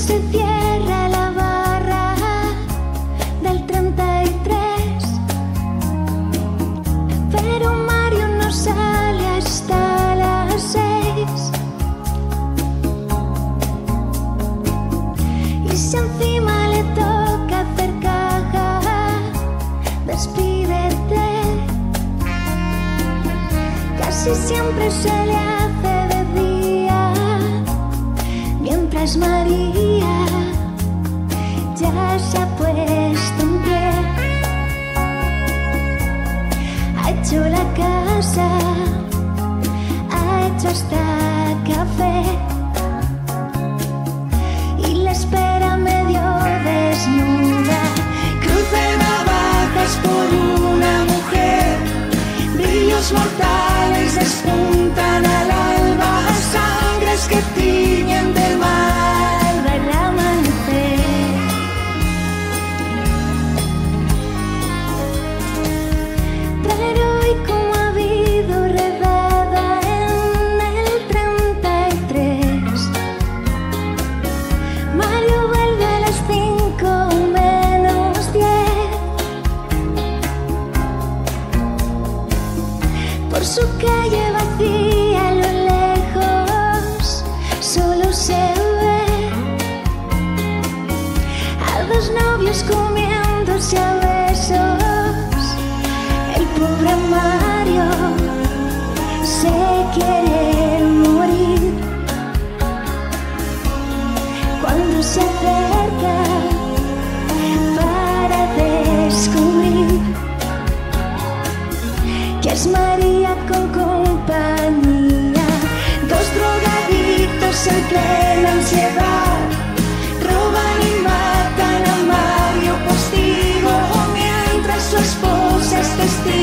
se cierra la barra del 33, pero Mario no sale hasta las 6. Y si encima le toca hacer caja, despídete. Casi siempre se le hace de día, mientras María ya se ha puesto en pie. Ha hecho la casa, ha hecho hasta café y la espera medio desnuda. Cruce navajas por una mujer, brillos mortales despuntan al alba, sangres que tiñen de malva el amanecer. Pero hoy, como ha habido redada en el 33, Mario vuelve a las 5 menos 10. Por su calle vacía a lo lejos solo se ve a dos novios comiéndose a besos. El pobre Mario se quiere morir cuando se acerca para descubrir que es María con compañía. Dos drogadictos en plena ansiedad roban y matan a Mario Postigo, mientras su esposa es testigo.